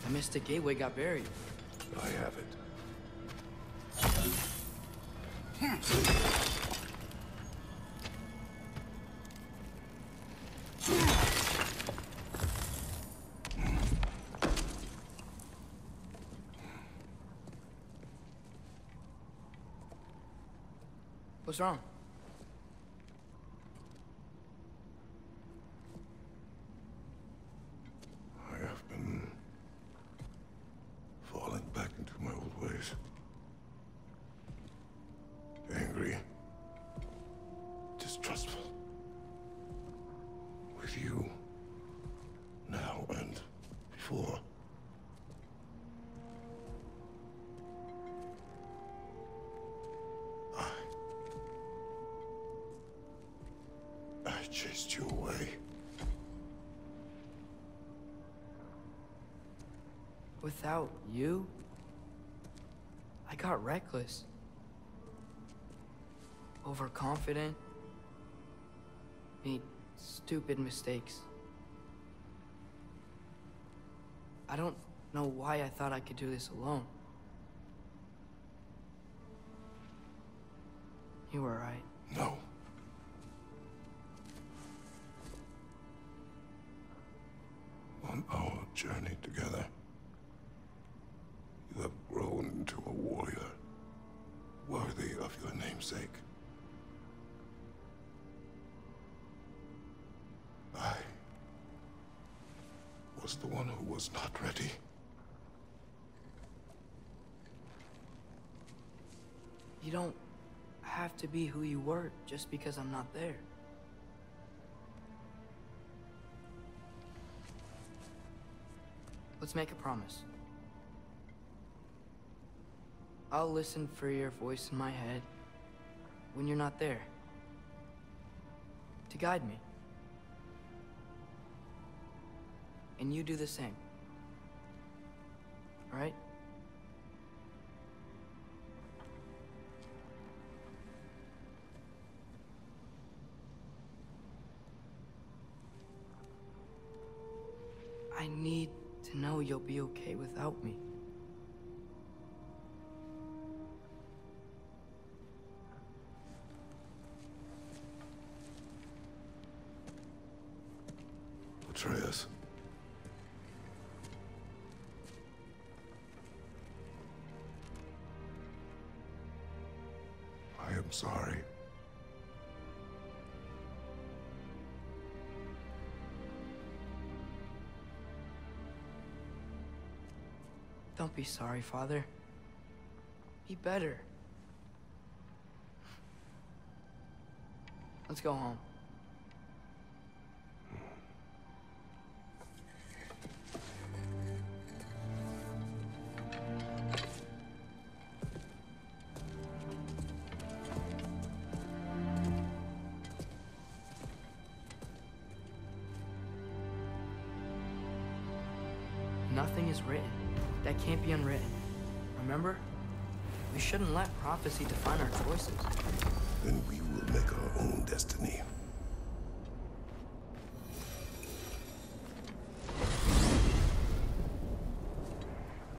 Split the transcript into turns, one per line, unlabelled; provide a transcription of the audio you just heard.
The Mystic Gateway got buried.
I have it.
What's wrong?
I have been falling back into my old ways. Angry. Distrustful. With you. Now and before. I chased you away.
Without you, I got reckless. Overconfident. Made stupid mistakes. I don't know why I thought I could do this alone. You were right.
No. On our journey together, you have grown into a warrior worthy of your namesake. I was the one who was not ready.
You don't have to be who you were just because I'm not there. Let's make a promise. I'll listen for your voice in my head when you're not there, to guide me. And you do the same. All right? I need to know you'll be okay without me.
Atreus. I am sorry.
Don't be sorry, Father. Be better. Let's go home. Nothing is written that can't be unwritten. Remember? We shouldn't let prophecy define our choices.
Then we will make our own destiny.